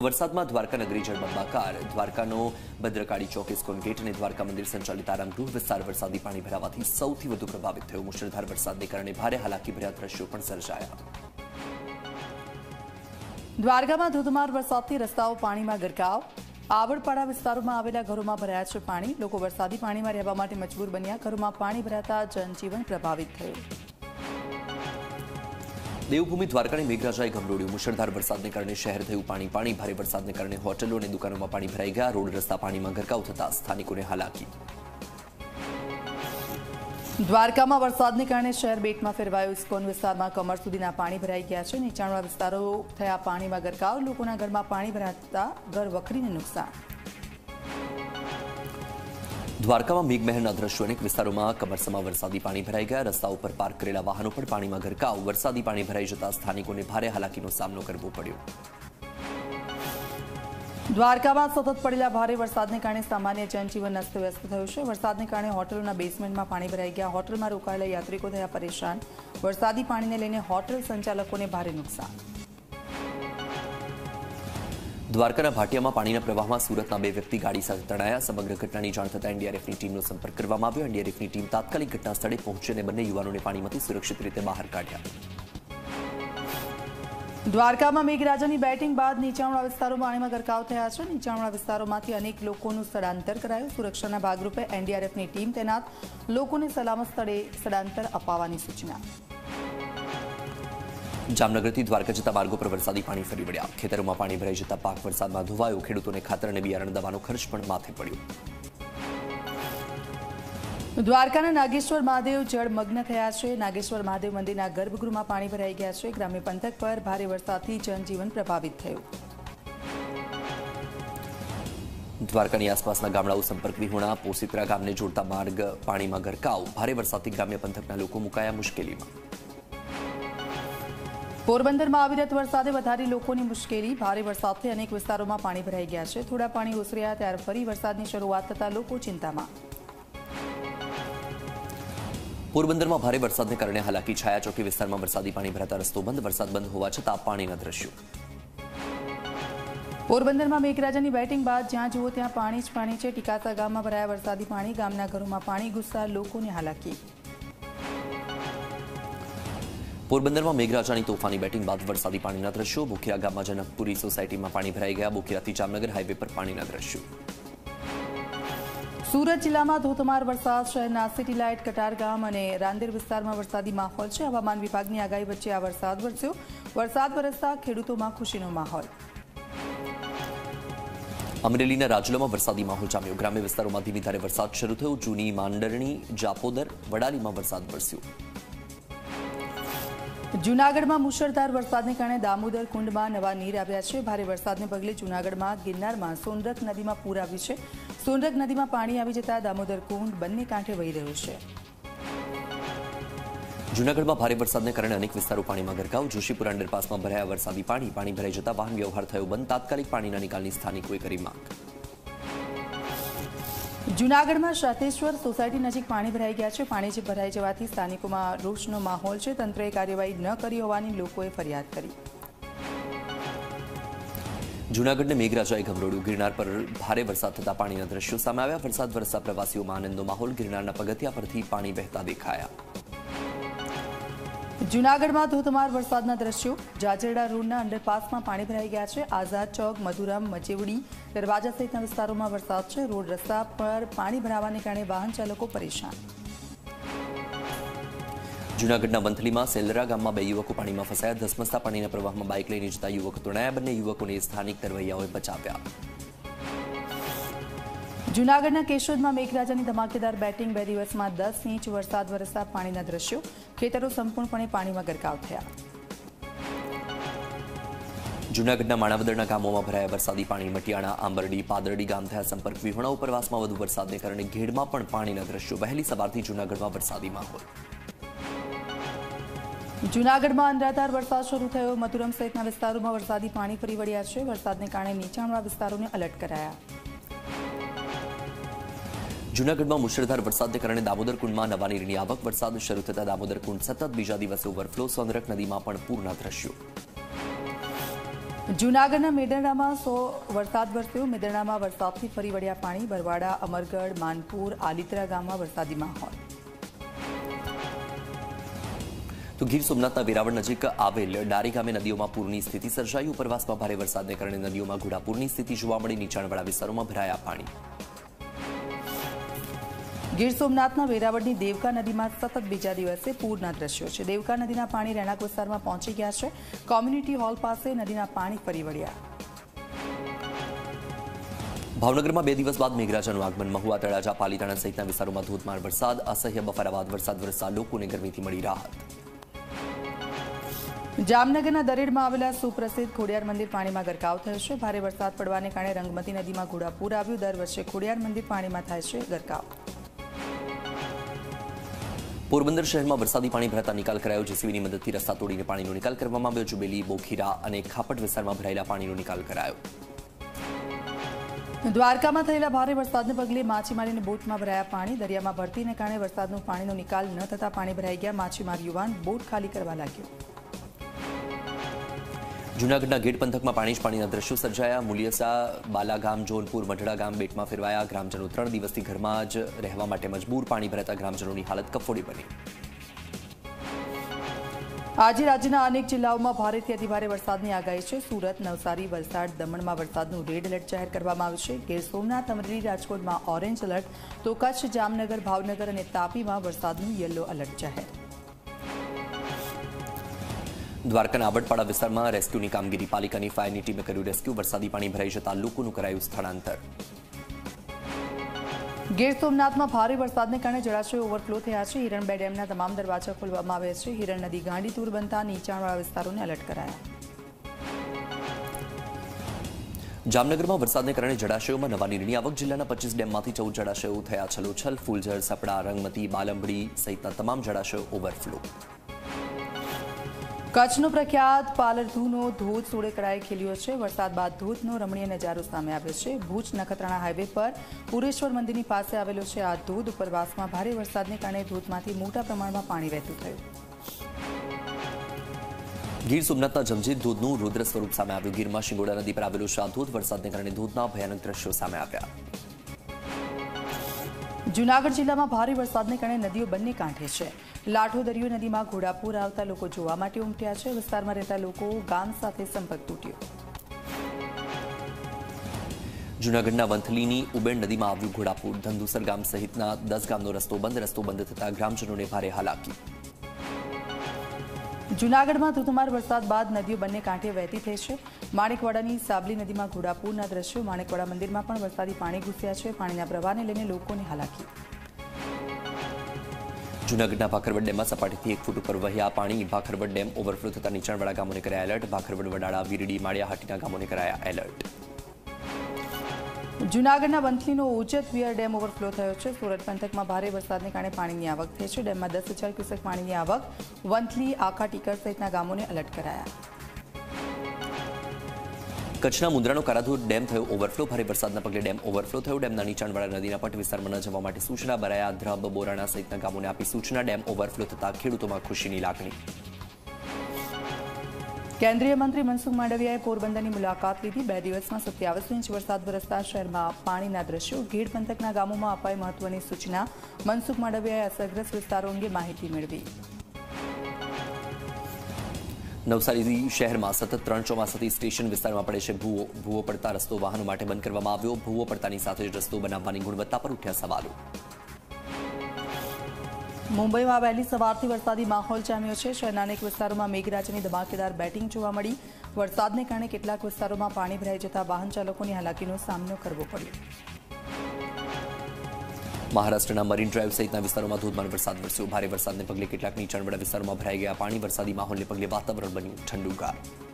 વરસાદમાં દ્વારકા નગરી જળબંબાકાર. દ્વારકાનો ભદ્રકાળી ચોક ઇસ્કોન ગેટ અને દ્વારકા મંદિર સંચાલિત આરામગૃહ વિસ્તાર વરસાદી પાણી ભરાવાથી સૌથી વધુ પ્રભાવિત થયો. મુશળધાર વરસાદને કારણે ભારે હાલાકીભર્યા દ્રશ્યો પણ સર્જાયા. દ્વારકામાં ધોધમાર વરસાદથી રસ્તાઓ પાણીમાં ગરકાવ. આવડપાડા વિસ્તારોમાં આવેલા ઘરોમાં ભરાયા છે પાણી. લોકો વરસાદી પાણીમાં રહેવા માટે મજબૂર બન્યા. ઘરોમાં પાણી ભરાતા જનજીવન પ્રભાવિત થયું. દેવભૂમિ દ્વારકાની મેઘરાજાએ ગમરોડ્યું. મુશળધાર વરસાદને કારણે શહેર થયું પાણી. ભારે વરસાદને કારણે હોટલો અને દુકાનોમાં પાણી ભરાઈ ગયા. રોડ રસ્તા પાણીમાં ગરકાવ થતા સ્થાનિકોને હાલાકી. દ્વારકામાં વરસાદને કારણે શહેર બેટમાં ફેરવાયું. ઇસ્કોન વિસ્તારમાં કમર સુધીના પાણી ભરાઈ ગયા છે. નીચાણવાળા વિસ્તારો થયા પાણીમાં ગરકાવ. લોકોના ઘરમાં પાણી ભરાતા ઘર વખરીને નુકસાન. દ્વારકામાં મેઘમહેરના દ્રશ્યો. અનેક વિસ્તારોમાં કમરસમાં વરસાદી પાણી ભરાઈ ગયા. રસ્તાઓ પર પાર્ક કરેલા વાહનો પણ પાણીમાં ગરકાવ. વરસાદી પાણી ભરાઈ જતા સ્થાનિકોને ભારે હાલાકીનો સામનો કરવો પડ્યો. દ્વારકામાં સતત પડેલા ભારે વરસાદને કારણે સામાન્ય જનજીવન અસ્તવ્યસ્ત થયું છે. વરસાદને કારણે હોટલોના બેઝમેન્ટમાં પાણી ભરાઈ ગયા. હોટલમાં રોકાયેલા યાત્રિકો થયા પરેશાન. વરસાદી પાણીને લઈને હોટલ સંચાલકોને ભારે નુકસાન. દ્વારકાના ભાટિયામાં પાણીના પ્રવાહમાં સુરતના 2 વ્યક્તિ ગાડી સાથે તણાયા. સમગ્ર ઘટનાની જાણ થતાં એનડીઆરએફની ટીમનો સંપર્ક કરવામાં આવ્યો. એનડીઆરએફની ટીમ તાત્કાલિક ઘટના સ્થળે પહોંચી અને બંને યુવાનોને પાણીમાંથી સુરક્ષિત રીતે બહાર કાઢ્યા. દ્વારકામાં મેઘરાજાની બેટિંગ બાદ નીચાણવાળા વિસ્તારો પાણીમાં ગરકાવ થયા છે. નીચાણવાળા વિસ્તારોમાંથી અનેક લોકોનું સ્થળાંતર કરાયું. સુરક્ષાના ભાગરૂપે એનડીઆરએફની ટીમ તૈનાત. લોકોને સલામત સ્થળે સ્થળાંતર અપાવવાની સૂચના. જામનગરથી દ્વારકા જતા માર્ગો પર વરસાદી પાણી ફરી વળ્યા. ખેતરોમાં પાણી ભરાઈ જતા પાક વરસાદમાં ધોવાયો. ખેડૂતોને ખાતર અને બિયારણ દવાનો ખર્ચ પણ માથે પડ્યો. દ્વારકાના નાગેશ્વર મહાદેવ જળમગ્ન થયા છે. નાગેશ્વર મહાદેવ મંદિરના ગર્ભગૃહમાં પાણી ભરાઈ ગયા છે. ગ્રામ્ય પંથક પર ભારે વરસાદથી જનજીવન પ્રભાવિત થયું. દ્વારકાની આસપાસના ગામડાઓ સંપર્ક વિહોણા. પોસીત્રા ગામને જોડતા માર્ગ પાણીમાં ગરકાવ. ભારે વરસાદથી ગ્રામ્ય પંથકના લોકો મુકાયા મુશ્કેલીમાં. પોરબંદરમાં અવિરત વરસાદે વધારી લોકોની મુશ્કેલી. ભારે વરસાદથી અનેક વિસ્તારોમાં પાણી ભરાઈ ગયા છે. થોડા પાણી ઓસર્યા ત્યારે ફરી વરસાદની શરૂઆત થતા લોકો ચિંતામાં. પોરબંદરમાં ભારે વરસાદને કારણે હાલાકી. છાયા ચોકી વિસ્તારમાં વરસાદી પાણી ભરાતા રસ્તો બંધ. વરસાદ બંધ હોવા છતાં પાણીના દ્રશ્યો. પોરબંદરમાં મેઘરાજાની બેટિંગ બાદ જ્યાં જુઓ ત્યાં પાણી જ પાણી છે. ટીકાસા ગામમાં ભરાયા વરસાદી પાણી. ગામના ઘરોમાં પાણી ઘૂસતા લોકોને હાલાકી. પોરબંદરમાં મેઘરાજાની તોફાની બેટિંગ બાદ વરસાદી પાણીના દ્રશ્યો. બોખીરા ગામમાં જનકપુરી સોસાયટીમાં પાણી ભરાઈ ગયા. બોખીરાથી જામનગર હાઈવે પર પાણીના દ્રશ્યો. સુરત જિલ્લામાં ધોધમાર વરસાદ. શહેરના સિટી લાઇટ, કટારગામ અને રાંદેર વિસ્તારમાં વરસાદી માહોલ છે. હવામાન વિભાગની આગાહી વચ્ચે આ વરસાદ વરસ્યો. વરસાદ વરસતા ખેડૂતોમાં ખુશીનો માહોલ. અમરેલીના રાજુલામાં વરસાદી માહોલ જામ્યો. ગ્રામ્ય વિસ્તારોમાં ધીમી ધારે વરસાદ શરૂ થયો. જૂની માંડરણી, જાપોદર, વડાલીમાં વરસાદ વરસ્યો. જૂનાગઢમાં મુશળધાર વરસાદને કારણે દામોદર કુંડમાં નવા નીર આવ્યા છે. ભારે વરસાદને પગલે જૂનાગઢમાં ગિરનારમાં સોનરખ નદીમાં પૂર આવ્યું છે. સોનરખ નદીમાં પાણી આવી જતા દામોદર કુંડ બંને કાંઠે વહી રહ્યું છે. જૂનાગઢમાં ભારે વરસાદને કારણે અનેક વિસ્તારો પાણીમાં ગરકાવ. જોશીપુર અંડરપાસમાં ભરાયા વરસાદી પાણી. પાણી ભરાઈ જતા વાહન વ્યવહાર થયો બંધ. તાત્કાલિક પાણીના નિકાલની સ્થાનિકોએ કરી માંગ. જૂનાગઢમાં શાતેશ્વર સોસાયટી નજીક પાણી ભરાઈ ગયા છે. પાણી ભરાઈ જવાથી સ્થાનિકોમાં રોષનો માહોલ છે. તંત્રએ કાર્યવાહી ન કરી હોવાની લોકોએ ફરિયાદ કરી. જૂનાગઢને મેઘરાજાએ ગમરોડ્યું. ગિરનાર પર ભારે વરસાદ થતા પાણીના દ્રશ્યો સામે આવ્યા. વરસાદ વરસતા પ્રવાસીઓમાં આનંદનો માહોલ. ગિરનારના પગથિયા પરથી પાણી વહેતા દેખાયા. જૂનાગઢમાં ધોધમાર વરસાદના દ્રશ્યો. જાજરડા રોડના અંડરપાસમાં પાણી ભરાઈ ગયા છે. આઝાદ ચોક, મધુરામ, મચેવડી, દરવાજા સહિતના વિસ્તારોમાં વરસાદ છે. રોડ રસ્તા પર પાણી ભરાવાને કારણે વાહન ચાલકો પરેશાન. જૂનાગઢના વંથલીમાં સેલરા ગામમાં 2 યુવકો પાણીમાં ફસાયા. ધસમસતા પાણીના પ્રવાહમાં બાઇક લઈને જતા યુવકો તણાયા. બંને યુવકોને સ્થાનિક તરવૈયાઓએ બચાવ્યા. જૂનાગઢના કેશોદમાં મેઘરાજાની ધમાકેદાર બેટિંગ. 2 દિવસમાં 10 ઇંચ વરસાદ વરસતા પાણીના દ્રશ્યો. ખેતરો સંપૂર્ણપણે પાણીમાં ગરકાવ થયા. જૂનાગઢના માણાવદરના ગામોમાં ભરાયા વરસાદી પાણી. મટિયાણા, આંબરડી, પાદરડી ગામ થયા સંપર્ક વિહોણા. ઉપરવાસમાં વધુ વરસાદને કારણે ઘેડમાં પણ પાણીના દ્રશ્યો. વહેલી સવારથી જૂનાગઢમાં વરસાદી માહોલ. જૂનાગઢમાં અનરાધાર વરસાદ શરૂ થયો. મધુરમ સહિતના વિસ્તારોમાં વરસાદી પાણી ફરી વળ્યા છે. વરસાદને કારણે નીચાણવાળા વિસ્તારોને એલર્ટ કરાયા. જૂનાગઢમાં મુશળધાર વરસાદને કારણે દામોદર કુંડમાં નવા નીરની આવક. વરસાદ શરૂ થતા દામોદર કુંડ સતત બીજા દિવસે ઓવરફ્લો. સોનરખ નદીમાં પણ પૂરના દ્રશ્યો. જૂનાગઢના મેદરણામાં વરસાદ વરસ્યો। મેદરણામાં વરસાદથી ફરી વળ્યા પાણી। બરવાડા, અમરગઢ, માનપુર, આલિત્રા ગામમાં વરસાદી માહોલ। તો ગીર સોમનાથના વેરાવળ નજીક આવેલ ડારી ગામે નદીઓમાં પૂરની સ્થિતિ સર્જાઈ। ઉપરવાસમાં ભારે વરસાદને કારણે નદીઓમાં ઘોડાપૂરની સ્થિતિ જોવા મળી। નીચાણવાળા વિસ્તારોમાં ભરાયા પાણી। ગીર સોમનાથના વેરાવળની દેવકા નદીમાં સતત બીજા દિવસે પૂરના દ્રશ્યો છે। દેવકા નદીના પાણી રહેણાંક વિસ્તારમાં પહોંચી ગયા છે। કોમ્યુનિટી હોલ પાસે નદીના પાણી ફરી વળ્યા। ભાવનગરમાં 2 દિવસ બાદ મેઘરાજાનું આગમન। મહુવા, તળાજા, પાલીતાણા સહિતના વિસ્તારોમાં ધોધમાર વરસાદ। અસહ્ય બફારા બાદ વરસાદ વરસતા લોકોને ગરમીથી મળી રાહત। જામનગરના દરેડમાં આવેલા સુપ્રસિદ્ધ ખોડિયાર મંદિર પાણીમાં ગરકાવ થયો છે। ભારે વરસાદ પડવાને કારણે રંગમતી નદીમાં ઘોડાપૂર આવ્યું। દર વર્ષે ખોડિયાર મંદિર પાણીમાં થાય છે ગરકાવ। પોરબંદર શહેરમાં વરસાદી પાણી ભરાતા નિકાલ કરાયો। જેસીબીની મદદથી રસ્તા તોડીને પાણીનો નિકાલ કરવામાં આવ્યો। જુબેલી, બોખીરા અને ખાપટ વિસ્તારમાં ભરાયેલા પાણીનો નિકાલ કરાયો। દ્વારકામાં થયેલા ભારે વરસાદને પગલે માછીમારીની બોટમાં ભરાયા પાણી। દરિયામાં ભરતીને કારણે વરસાદનું પાણીનો નિકાલ ન થતા પાણી ભરાઈ ગયા। માછીમાર યુવાન બોટ ખાલી કરવા લાગ્યો। જૂનાગઢના ગેટ પંથકમાં પાણી જ પાણીના દ્રશ્યો સર્જાયા। મુલિયસા, બાલાગામ, જોનપુર, મઢડા ગામ બેટમાં ફેરવાયા। ગ્રામજનો 3 દિવસથી ઘરમાં જ રહેવા માટે મજબૂર। પાણી ભરાતા ગ્રામજનોની હાલત કફોડી બની। આજે રાજ્યના અનેક જિલ્લાઓમાં ભારેથી અતિભારે વરસાદની આગાહી છે। સુરત, નવસારી, વલસાડ, દમણમાં વરસાદનું રેડ એલર્ટ જાહેર કરવામાં આવ્યું છે। ગીર સોમનાથ, અમરેલી, રાજકોટમાં ઓરેન્જ એલર્ટ તો કચ્છ, જામનગર, ભાવનગર અને તાપીમાં વરસાદનું યલો એલર્ટ જાહેર। દ્વારકાના આબડપાડા વિસ્તારમાં રેસ્ક્યુની કામગીરી। પાલિકાની ફાયરની ટીમે કર્યું રેસ્ક્યુ। વરસાદી પાણી ભરાઈ જતા લોકોનું કરાયું સ્થળાંતર। ગીર સોમનાથમાં ભારે વરસાદને કારણે જળાશયો ઓવરફ્લો થયા છે। હિરણ 2 ડેમના તમામ દરવાજા ખોલવામાં આવ્યા છે। હિરણ નદી ગાંડીતુર બનતા નીચાણવાળા વિસ્તારોને એલર્ટ કરાયા। જામનગરમાં વરસાદને કારણે જળાશયોમાં નવા નીરની આવક। જિલ્લાના 25 ડેમમાંથી 14 જળાશયો થયા છલોછલ। ફૂલઝર, સપડા, રંગમતી, બાલંબડી સહિતના તમામ જળાશયો ઓવરફ્લો। કચ્છનો પ્રખ્યાત પાલરધુનો ધોધ સોળેકળાએ ખીલ્યો છે। વરસાદ બાદ ધોધનો રમણીય નજારો સામે આવ્યો છે। ભુજ નખત્રાણા હાઈવે પર પુરેશ્વર મંદિરની પાસે આવેલો છે આ ધોધ। ઉપરવાસમાં ભારે વરસાદને કારણે ધોધમાંથી મોટા પ્રમાણમાં પાણી વહેતું થયું। ગીર સોમનાથના જમજીર ધોધનું રુદ્ર સ્વરૂપ સામે આવ્યું। ગીરમાં શિંગોડા નદી પર આવેલો છે આ ધોધ। વરસાદને કારણે ધોધના ભયાનક દ્રશ્યો સામે આવ્યા। જૂનાગઢ જિલ્લામાં ભારે વરસાદને કારણે નદીઓ બંને કાંઠે છે। લાઠો દરિયો નદીમાં ઘોડાપૂર આવતા લોકો જોવા માટે ઉમટ્યા છે। વિસ્તારમાં રહેતા લોકો ગામ સાથે સંપર્ક તૂટ્યો। જૂનાગઢના વંથલીની ઉબેણ નદીમાં આવ્યું ઘોડાપૂર। ધંધુસર ગામ સહિતના 10 ગામનો રસ્તો બંધ થતા ગ્રામજનોને ભારે હાલાકી। જૂનાગઢમાં ધોધમાર વરસાદ બાદ નદીઓ બંને કાંઠે વહેતી થઈ છે। માણેકવાડાની સાબલી નદીમાં ઘોડાપૂરના દ્રશ્યો। માણેકવાડા મંદિરમાં પણ વરસાદી પાણી ઘૂસ્યા છે। પાણીના પ્રવાહને લઈને લોકોને હાલાકી। જૂનાગઢના ભાખરવડ ડેમમાં સપાટીથી 1 ફૂટ ઉપર વહ્યા પાણી। ભાખરવડ ડેમ ઓવરફ્લો થતા નીચાણવાળા ગામોને કરાયા એલર્ટ। ભાખરવડ, વડાળા, વીરડી, માળિયાહાટીના ગામોને કરાયા એલર્ટ। જૂનાગઢના વંથલીનો ઉચેત વિયર ડેમ ઓવરફ્લો થયો છે। સુરત પંથકમાં ભારે વરસાદને કારણે પાણીની આવક થઈ છે। ડેમમાં 10,000 ક્યુસેક પાણીની આવક। વંથલી, આખા, ટીકર સહિતના ગામોને એલર્ટ કરાયા। કચ્છના મુન્દ્રાનો કારાધોધ ડેમ થયો ઓવરફ્લો। ભારે વરસાદના પગલે ડેમ ઓવરફ્લો થયો। ડેમના નીચાણવાળા નદીના પટ વિસ્તારમાં ન જવા માટે સૂચના બરાયા। ધ્રબ, બોરાણા સહિતના ગામોને આપી સૂચના। ડેમ ઓવરફ્લો થતા ખેડૂતોમાં ખુશીની લાગણી। કેન્દ્રીય મંત્રી મનસુખ માંડવિયાએ પોરબંદરની મુલાકાત લીધી। 2 દિવસમાં 27 ઇંચ વરસાદ વરસતા શહેરમાં પાણીના દ્રશ્યો। ગીર પંથકના ગામોમાં અપાઈ મહત્વની સૂચના। મનસુખ માંડવિયાએ અસરગ્રસ્ત વિસ્તારો અંગે માહિતી મેળવી। નવસારી શહેરમાં સતત 3 ચોમાસાથી સ્ટેશન વિસ્તારમાં પડે છે ભૂવો। ભૂવો પડતા રસ્તો વાહનો માટે બંધ કરવામાં આવ્યો। ભૂવો પડતાની સાથે જ રસ્તો બનાવવાની ગુણવત્તા પર ઉઠ્યા સવાલો। મુંબઈમાં વહેલી સવારથી વરસાદી માહોલ જામ્યો છે। શહેરના અનેક વિસ્તારોમાં મેઘરાજાની ધમાકેદાર બેટિંગ જોવા મળી। વરસાદને કારણે કેટલાક વિસ્તારોમાં પાણી ભરાઈ જતા વાહન ચાલકોની હાલાકીનો સામનો કરવો પડ્યો। મહારાષ્ટ્રના મરીન ડ્રાઈવ સહિતના વિસ્તારોમાં ધોધમાર વરસાદ વરસ્યો। ભારે વરસાદને પગલે કેટલાક નીચાણવાળા વિસ્તારોમાં ભરાઈ ગયા પાણી। વરસાદી માહોલને પગલે વાતાવરણ બન્યું ઠંડુગાર।